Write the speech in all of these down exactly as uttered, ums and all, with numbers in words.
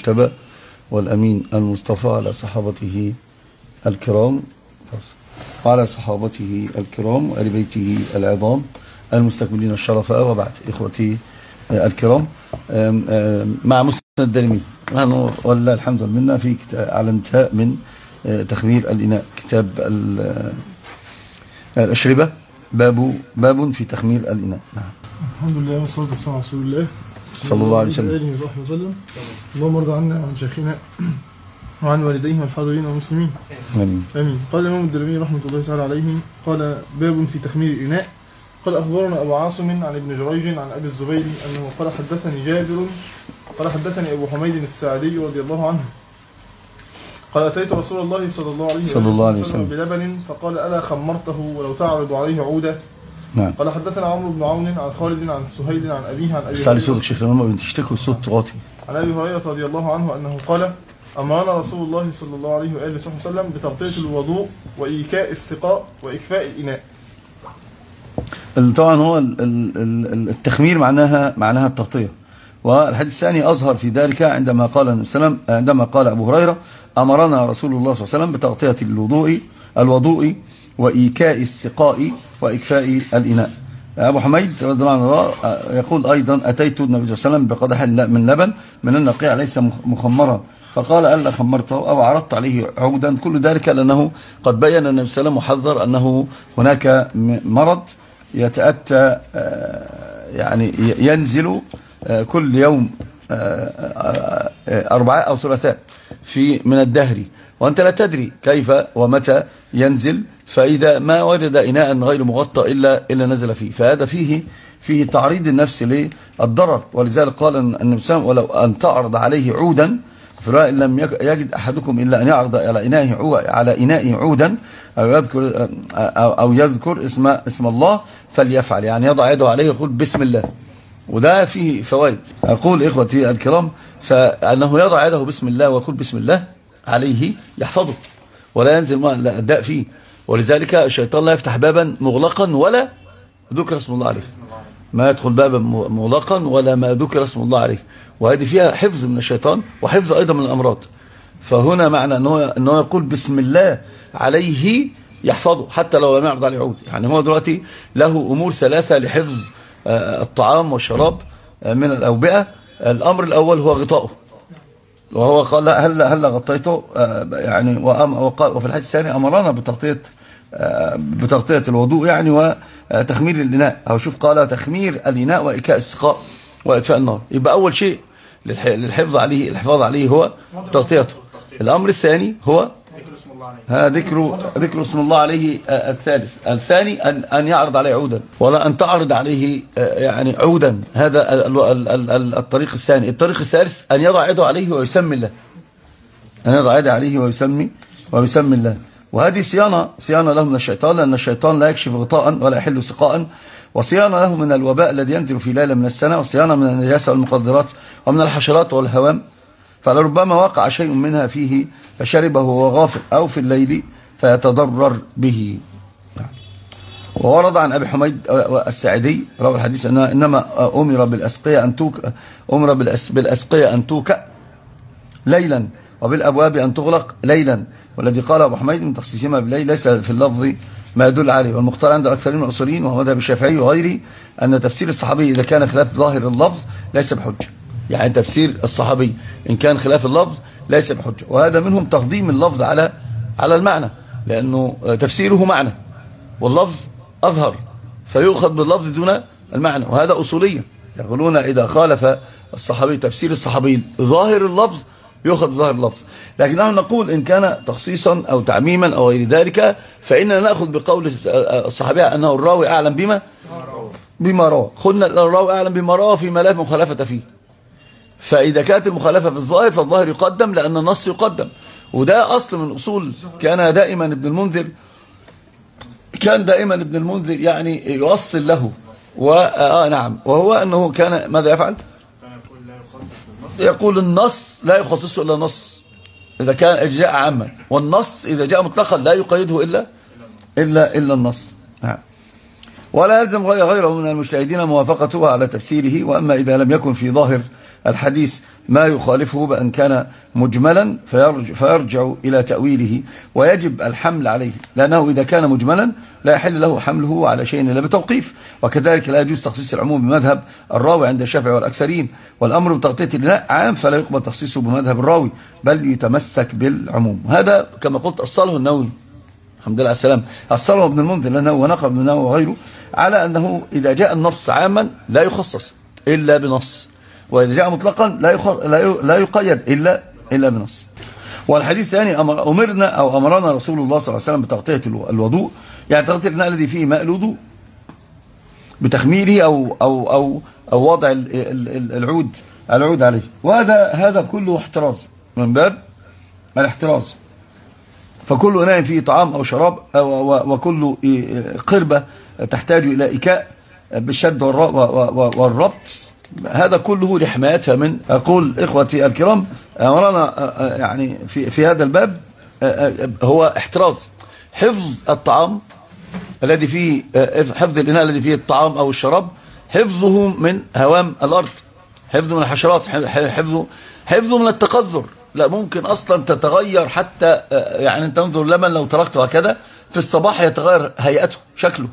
المجتبى والأمين المصطفى على صحابته الكرام وعلى صحابته الكرام وآل بيته العظام المستكملين الشرف. وبعد إخوتي الكرام، مع مسند الدارمي نحن والله الحمد لله في على انتهاء من تخمير الإناء، كتاب الأشربة، باب باب في تخمير الإناء. نعم. الحمد لله والصلاة والسلام على رسول الله صلى الله عليه وسلم. آله وصحبه وسلم. اللهم ارض عنا وعن شيخنا وعن والديه والحاضرين والمسلمين. آمين. آمين. قال الإمام الدارمي رحمة الله تعالى عليه، قال باب في تخمير الإناء. قال أخبرنا أبو عاصم عن ابن جريج عن أبي الزبير أنه قال حدثني جابر قال حدثني أبو حميد الساعدي رضي الله عنه قال أتيت رسول الله صلى الله عليه صلى الله عليه وسلم بلبن فقال ألا خمرته ولو تعرض عليه عودة. نعم. قال حدثنا عمرو بن عون عن خالد عن سهيل عن أبيه عن أبي سالي صوتك شيخ لما بتشتكوا الصوت واطي. عن أبي هريرة رضي الله عنه أنه قال أمرنا رسول الله صلى الله عليه وآله وسلم بتغطية الوضوء وإيكاء السقاء وإكفاء الإناء. طبعا هو التخمير معناها معناها التغطية، والحديث الثاني أظهر في ذلك عندما قال النبي صلى الله عليه وسلم عندما قال أبو هريرة أمرنا رسول الله صلى الله عليه وسلم بتغطية الوضوء الوضوء وإيكاء السقاء وإكفاء الإناء. أبو حميد رضي الله عنه يقول أيضا أتيت النبي صلى الله عليه وسلم بقدح من لبن من النقيع ليس مخمرا فقال ألا خمرته أو عرضت عليه عودا. كل ذلك لأنه قد بين النبي صلى الله عليه وسلم وحذر أنه هناك مرض يتأتى يعني ينزل كل يوم أربعاء أو ثلاثاء في من الدهر، وأنت لا تدري كيف ومتى ينزل، فإذا ما وجد إناء غير مغطى إلا إلا نزل فيه، فهذا فيه فيه تعريض النفس للضرر. ولذلك قال النبي صلى الله عليه وسلم ولو أن تعرض عليه عودا فإن لم يجد أحدكم إلا أن يعرض على إنائه على إنائه عودا أو يذكر أو, أو يذكر اسم اسم الله فليفعل، يعني يضع يده عليه ويقول بسم الله، وده فيه فوائد. أقول إخوتي الكرام فأنه يضع يده بسم الله ويقول بسم الله عليه يحفظه ولا ينزل ما الداء فيه، ولذلك الشيطان لا يفتح بابا مغلقا ولا ذكر اسم الله عليه، ما يدخل بابا مغلقا ولا ما ذكر اسم الله عليه، وهذه فيها حفظ من الشيطان وحفظ أيضا من الأمراض. فهنا معنى أنه, أنه يقول بسم الله عليه يحفظه حتى لو لم يعرض عليه عود. يعني هو دلوقتي له أمور ثلاثة لحفظ الطعام والشراب من الأوبئة. الأمر الأول هو غطاؤه، وهو قال هل هل غطيته يعني، وفي الحديث الثاني أمرنا بتغطية بتغطية الوضوء يعني وتخمير الإناء، أو شوف قال تخمير الإناء وإيكاء السقاء وإطفاء النار. يبقى أول شيء للحفظ عليه الحفاظ عليه هو تغطيته. الأمر الثاني هو ها ذكر ذكر اسم الله عليه. الثالث الثاني أن أن يعرض عليه عودا ولا أن تعرض عليه يعني عودا، هذا الطريق الثاني. الطريق الثالث أن يضع يده عليه ويسمي الله، أن يضع يده عليه ويسمي ويسمي الله. وهذه صيانة صيانة له من الشيطان، لأن الشيطان لا يكشف غطاء ولا يحل سقاء، وصيانة له من الوباء الذي ينزل في ليلة من السنة، وصيانة من النجاسة والمقدرات ومن الحشرات والهوام، فلربما وقع شيء منها فيه فشربه وهو غافل أو في الليل فيتضرر به. وورد عن أبي حميد الساعدي روى الحديث أنه إنما أمر بالأسقية أن توك أمر بالأسقية أن توكأ ليلا وبالأبواب أن تغلق ليلا، والذي قال أبو حميد من تخصيصهما بالليل ليس في اللفظ ما يدل عليه. والمختار عند أكثر من الأصوليين وهو مذهب الشافعي وغيره أن تفسير الصحابي إذا كان خلاف ظاهر اللفظ ليس بحجة، يعني تفسير الصحابي إن كان خلاف اللفظ ليس بحجة. وهذا منهم تقديم اللفظ على على المعنى، لأنه تفسيره معنى واللفظ أظهر فيؤخذ باللفظ دون المعنى، وهذا أصولية يقولون إذا خالف الصحابي تفسير الصحابي ظاهر اللفظ يؤخذ بظاهر اللفظ. لكن نحن نقول إن كان تخصيصا أو تعميما أو غير ذلك فإننا نأخذ بقول الصحابي أنه الراوي أعلم بما بما روى. قلنا الراوي أعلم بما روى فيما لا مخالفة فيه، فإذا كانت المخالفة في الظاهر فالظاهر يقدم لأن النص يقدم، وده أصل من أصول. كان دائما ابن المنذر كان دائما ابن المنذر يعني يوصل له وآه نعم وهو أنه كان ماذا يفعل؟ يقول النص لا يخصصه إلا نص إذا كان جاء عاما، والنص إذا جاء مطلقا لا يقيده إلا إلا إلا النص. نعم. ولا يلزم غيره من المجتهدين موافقته على تفسيره، وأما إذا لم يكن في ظاهر الحديث ما يخالفه بأن كان مجملا فيرجع, فيرجع إلى تأويله ويجب الحمل عليه، لأنه إذا كان مجملا لا يحل له حمله على شيء إلا بتوقيف. وكذلك لا يجوز تخصيص العموم بمذهب الراوي عند الشافعي والأكثرين، والأمر بتغطية الإناء عام فلا يقبل تخصيصه بمذهب الراوي بل يتمسك بالعموم. هذا كما قلت أصله النووي الحمد لله على السلام، أصله ابن المنذر لأنه ونقل ابن النووي وغيره على أنه إذا جاء النص عاما لا يخصص إلا بنص، وإذا جاء مطلقا لا لا يقيد إلا إلا بنص. والحديث الثاني أمر أمرنا أو أمرنا رسول الله صلى الله عليه وسلم بتغطية الوضوء، يعني تغطية الإناء الذي فيه ماء الوضوء بتخميره أو أو أو أو وضع العود العود عليه، وهذا هذا كله احتراز من باب الاحتراز. فكل إناء فيه طعام أو شراب أو وكل قربة تحتاج إلى إكاء بالشد والربط، هذا كله لحمايتها من. أقول إخوتي الكرام أمرنا يعني في في هذا الباب هو احتراز، حفظ الطعام الذي فيه، حفظ الإناء الذي فيه الطعام أو الشراب، حفظه من هوام الأرض، حفظه من الحشرات، حفظه حفظه من التقذر. لا ممكن أصلا تتغير حتى، يعني أنت انظر لمن لو تركته هكذا في الصباح يتغير هيئته شكله.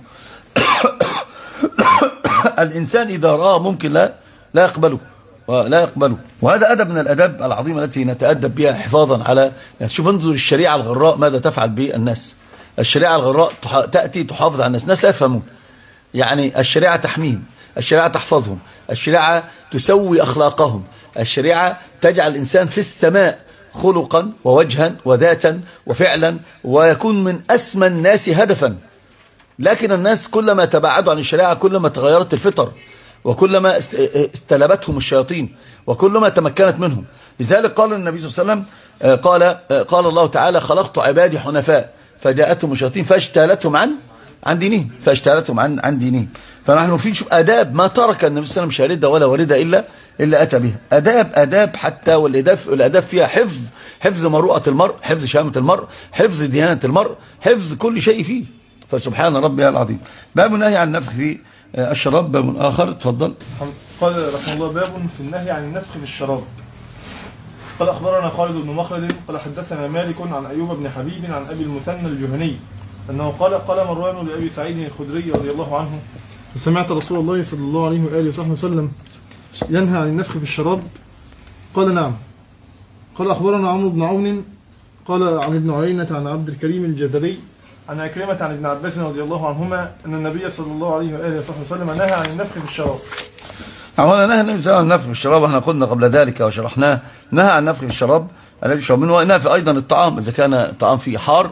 الإنسان إذا رأى ممكن لا لا يقبله لا يقبله وهذا أدب من الأدب العظيمة التي نتأدب بها حفاظا على. يعني شوف انظر الشريعة الغراء ماذا تفعل بالناس. الشريعة الغراء تأتي تحافظ على الناس، الناس لا يفهمون. يعني الشريعة تحميهم، الشريعة تحفظهم، الشريعة تسوي أخلاقهم، الشريعة تجعل الإنسان في السماء خلقا ووجها وذاتا وفعلا، ويكون من أسمى الناس هدفا. لكن الناس كلما تباعدوا عن الشريعة كلما تغيرت الفطر، وكلما استلبتهم الشياطين، وكلما تمكنت منهم. لذلك قال النبي صلى الله عليه وسلم قال قال الله تعالى خلقت عبادي حنفاء فجاءتهم الشياطين فاجتالتهم عن عن دينهم فاجتالتهم عن عن دينهم. فنحن في شوف آداب ما ترك النبي صلى الله عليه وسلم شاردة ولا واردة إلا إلا أتى بها. آداب آداب حتى والآداب الآداب فيها حفظ حفظ مروءة المرء، حفظ شهامة المرء، حفظ ديانة المرء، حفظ كل شيء فيه. فسبحان ربي العظيم. باب النهي عن النفخ في الشراب، باب آخر. تفضل. قال رحمه الله باب في النهي عن النفخ في الشراب. قال أخبرنا خالد بن مخلد قال حدثنا مالك عن أيوب بن حبيب عن أبي المثنى الجهني أنه قال قال مروان لأبي سعيد الخدري رضي الله عنه سمعت رسول الله صلى الله عليه وآله وصحبه وسلم ينهى عن النفخ في الشراب؟ قال نعم. قال أخبرنا عمرو بن عون قال عن ابن عيينة عن عبد الكريم الجزري عن عكرمة عن ابن عباس رضي الله عنهما أن النبي صلى الله عليه وآله وصحبه وسلم نهى عن النفخ في الشراب. أولا نهى النبي صلى الله عليه وسلم عن النفخ في الشراب، احنا قلنا قبل ذلك وشرحناه. نهى عن النفخ في الشراب الذي يشرب منه، ونهى في أيضا الطعام إذا كان الطعام فيه حار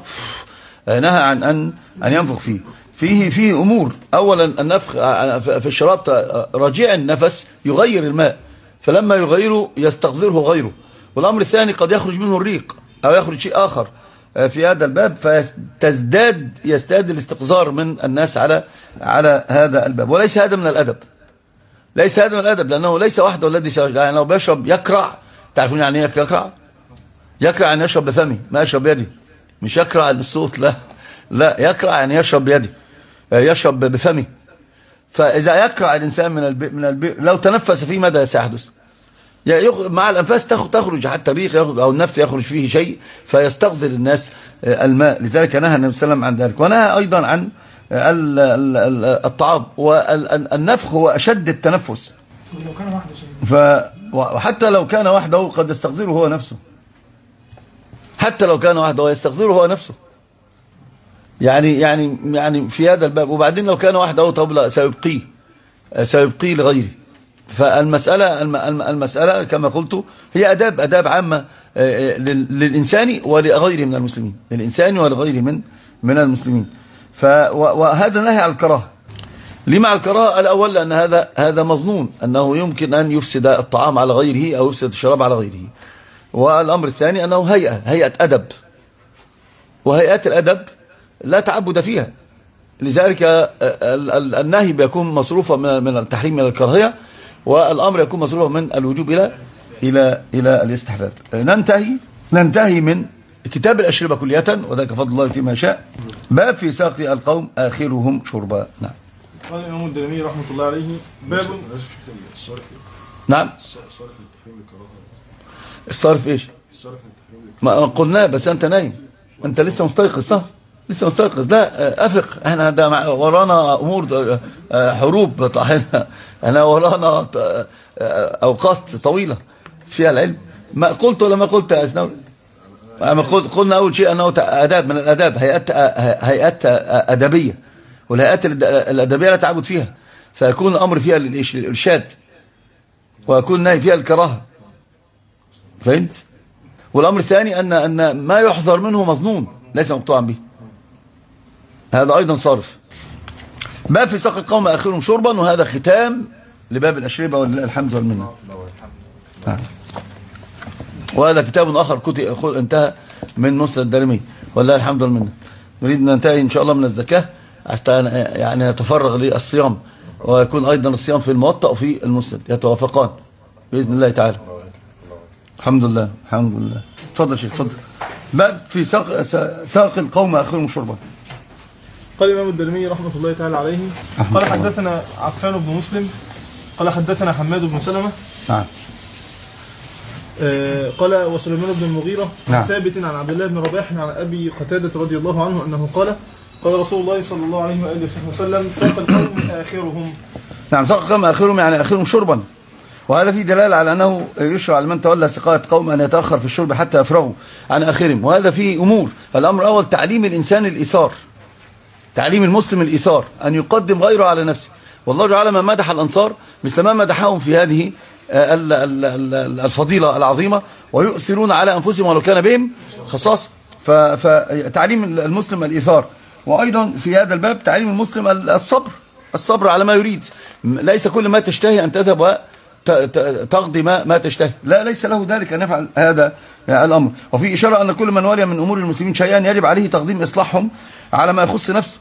نهى عن أن أن ينفخ فيه. فيه فيه أمور. أولا النفخ في الشراب رجيع النفس يغير الماء، فلما يغيره يستقذره غيره. والأمر الثاني قد يخرج منه الريق أو يخرج شيء آخر في هذا الباب، فتزداد يزداد الاستقذار من الناس على على هذا الباب. وليس هذا من الأدب، ليس هذا من الأدب، لأنه ليس وحده الذي يعني لو بيشرب يكرع. تعرفون يعني ايه يكرع؟ يكرع يعني يشرب بفمه ما يشرب بيده، مش يكرع الصوت، لا لا يكرع يعني يشرب بيده، يشرب بفمه. فإذا يكرع الإنسان من البئر من البئر لو تنفس فيه ماذا سيحدث؟ مع الأنفاس تخرج حتى الريق أو النفس يخرج فيه شيء فيستغذر الناس الماء. لذلك نهى النبي صلى الله عليه وسلم عن ذلك. ونهى أيضا عن الطعام، والنفخ هو أشد التنفس. لو كان وحده وحتى لو كان وحده قد يستغذره هو نفسه، حتى لو كان وحده يستغذره هو نفسه. يعني يعني يعني في هذا الباب. وبعدين لو كان وحده طب لا سيبقيه سيبقيه لغيره. فالمسألة المسألة كما قلت هي أداب أداب عامة للإنسان ولغيره من المسلمين، للإنسان ولغيره من من المسلمين. وهذا نهي على الكراهة. لما على الكراهة؟ الأول لأن هذا هذا مظنون أنه يمكن أن يفسد الطعام على غيره أو يفسد الشراب على غيره. والأمر الثاني أنه هيئة هيئة أدب، وهيئات الأدب لا تعبد فيها. لذلك النهي بيكون مصروفا من التحريم إلى الكراهية، والأمر يكون مصروفا من الوجوب إلى إلى إلى الاستحباب. ننتهي ننتهي من كتاب الأشربة كلية، وذاك فضل الله فيما شاء. باب في ساقي القوم آخرهم شربا. نعم. قال الإمام الدارمي رحمة الله عليه باب نعم الصرف ايش؟ ما قلناه بس انت نايم، انت لسه مستيقظ صح؟ لسه مستيقظ. لا افق، احنا ده ورانا امور حروب طاحنه، احنا ورانا اوقات طويله فيها العلم. ما قلت ولا ما قلت يا اسناوي؟ ما قلت قلنا اول شيء انه اداب من الاداب، هيئات هيئات ادبيه، والهيئات الادبيه لا تعبد فيها، فيكون الامر فيها للارشاد ويكون النهي فيها الكراهه. فهمت؟ والامر الثاني ان ان ما يحذر منه مظنون ليس مقطوعا به، هذا ايضا صارف. باب في ساق القوم اخرهم شربا، وهذا ختام لباب الاشربه ولله الحمد والمنه. آه. وهذا كتاب اخر كتب انتهى من مسند الدارمي ولله الحمد والمنه. نريد ان ننتهي ان شاء الله من الزكاه حتى يعني نتفرغ للصيام، ويكون ايضا الصيام في الموطأ وفي المسند يتوافقان باذن الله تعالى. الحمد لله الحمد لله. اتفضل شيخ اتفضل. باب في ساق ساق القوم اخرهم شربا. قال الإمام الدارمي رحمة الله تعالى عليه قال حدثنا عفان بن مسلم قال حدثنا حماد بن سلمة نعم آه قال وسليمان بن المغيرة نعم. ثابت عن عبد الله بن رباح عن أبي قتادة رضي الله عنه أنه قال قال رسول الله صلى الله عليه وآله وسلم ساق القوم آخرهم. نعم ساق القوم آخرهم يعني آخرهم شربا، وهذا فيه دلالة على أنه يشرع لمن تولى سقاية قوم أن يتأخر في الشرب حتى يفرغوا عن آخرهم. وهذا فيه أمور. الأمر الأول تعليم الإنسان الإيثار، تعليم المسلم الإيثار، أن يقدم غيره على نفسه. والله تعالى ما مدح الأنصار مثل ما مدحهم في هذه الفضيلة العظيمة، ويؤثرون على أنفسهم ولو كان بهم خصاصة. فتعليم المسلم الإيثار، وأيضا في هذا الباب تعليم المسلم الصبر، الصبر على ما يريد. ليس كل ما تشتهي أن تذهب وتقضي ما, ما تشتهي، لا ليس له ذلك أن يفعل هذا الأمر. وفي إشارة أن كل من ولي من أمور المسلمين شيئا يجب عليه تقديم إصلاحهم على ما يخص نفسه،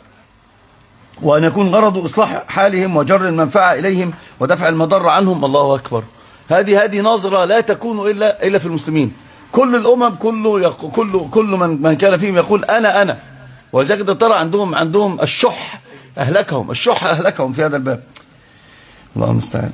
وأن يكون غرضه إصلاح حالهم وجر المنفعة إليهم ودفع المضر عنهم. الله أكبر. هذه هذه نظرة لا تكون إلا إلا في المسلمين. كل الأمم كله كل كل من من كان فيهم يقول أنا أنا ولذلك ترى عندهم عندهم الشح أهلكهم، الشح أهلكهم في هذا الباب. الله المستعان.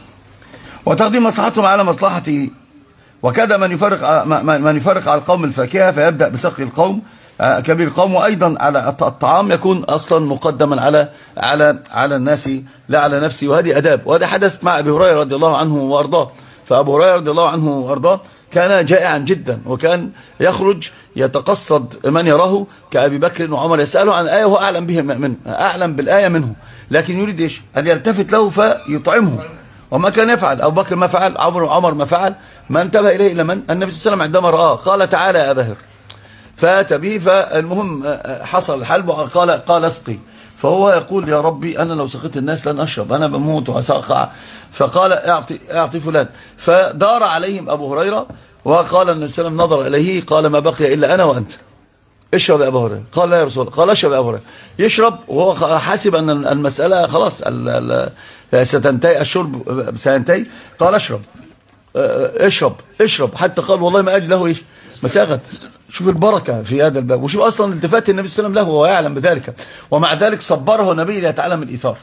وتقديم مصلحتهم على مصلحته. وكذا من يفرق من يفرق على القوم الفاكهة فيبدأ بسقي القوم كبير القوم، وأيضا على الطعام يكون أصلا مقدما على على على الناس لا على نفسه. وهذه أداب. وهذا حدث مع أبي هريرة رضي الله عنه وأرضاه. فأبو هريرة رضي الله عنه وأرضاه كان جائعا جدا، وكان يخرج يتقصد من يراه كأبي بكر وعمر يسأله عن آية وهو أعلم به منه، أعلم بالآية منه، لكن يريد إيش؟ أن يلتفت له فيطعمه. وما كان يفعل أبو بكر ما فعل، عمر عمر ما فعل، ما انتبه إليه إلا من؟ النبي صلى الله عليه وسلم عندما رآه قال تعالى يا باهر، فأتى به. فالمهم حصل الحلب قال قال اسقي، فهو يقول يا ربي أنا لو سقيت الناس لن أشرب، أنا بموت وأسقع. فقال اعطي, اعطي فلان. فدار عليهم أبو هريرة وقال النبي صلى الله عليه وسلم نظر إليه قال ما بقي إلا أنا وأنت، اشرب يا أبو هريرة. قال لا يا رسول الله. قال اشرب يا أبو هريرة. يشرب وهو حاسب أن المسألة خلاص ستنتهي، الشرب سينتهي. قال اشرب اشرب اشرب حتى قال والله ما أجد له إيش مساغا. شوف البركة في هذا الباب، وشوف أصلا التفات النبي صلى الله عليه وسلم له وهو يعلم بذلك، ومع ذلك صبره النبي ليتعلم الإيثار.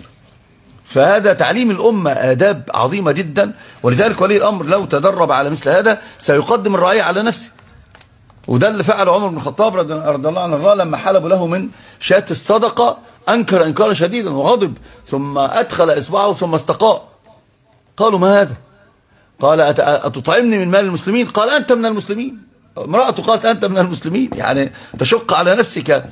فهذا تعليم الأمة آداب عظيمة جدا. ولذلك ولي الأمر لو تدرب على مثل هذا سيقدم الرعية على نفسه. وده اللي فعله عمر بن الخطاب رضي الله عنه لما حلبوا له من شاة الصدقة، أنكر إنكارا شديدا وغضب، ثم أدخل إصبعه ثم استقاء. قالوا ما هذا؟ قال أتطعمني من مال المسلمين؟ قال أنت من المسلمين. امرأته قالت أنت من المسلمين، يعني تشق على نفسك.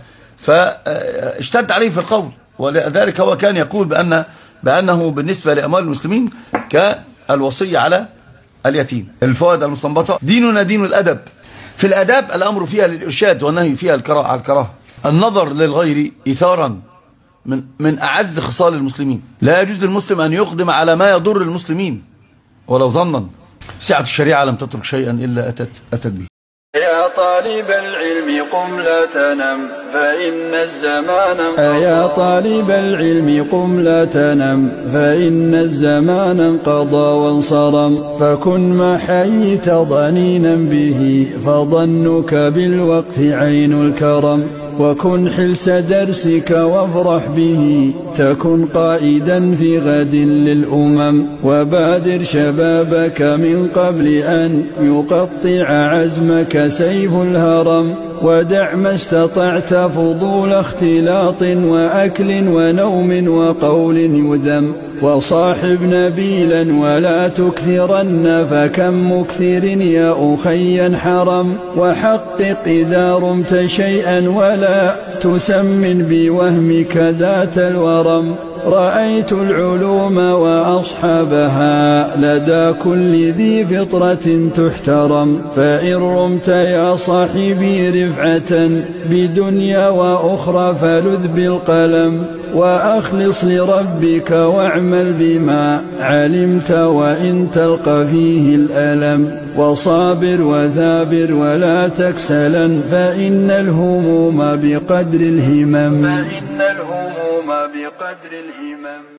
فاشتد عليه في القول. ولذلك هو كان يقول بأن بأنه بالنسبة لأموال المسلمين كالوصية على اليتيم. الفوائد المستنبطة: ديننا دين الأدب. في الأداب الأمر فيها للإرشاد والنهي فيها الكراهة على الكراهة. النظر للغير إيثارا من من أعز خصال المسلمين. لا يجوز للمسلم أن يقدم على ما يضر المسلمين ولو ظنا. سعة الشريعة لم تترك شيئا إلا أتت أتت به. يا طالب العلم قم لا تنم فإن الزمان انقضى. يا طالب العلم قم لا تنم فإن الزمان انقضى وانصرم، فكن ما حييت ضنينا به فظنك بالوقت عين الكرم. وكن حلس درسك وافرح به تكن قائدا في غد للأمم وبادر شبابك من قبل أن يقطع عزمك سيف الهرم ودع ما استطعت فضول اختلاط وأكل ونوم وقول يذم وصاحب نبيلا ولا تكثرن فكم مكثر يا أخي حرم وحقق إذا رمت شيئا ولا تسمن بوهمك ذات الورم رأيت العلوم وأصحابها لدى كل ذي فطرة تحترم فإن رمت يا صاحبي رفعة بدنيا وأخرى فلذ بالقلم وأخلص لربك واعمل بما علمت وإن تلقى فيه الألم وصابر وثابر ولا تكسلا فإن الهموم بقدر الهمم فإن الهموم بقدر الهمم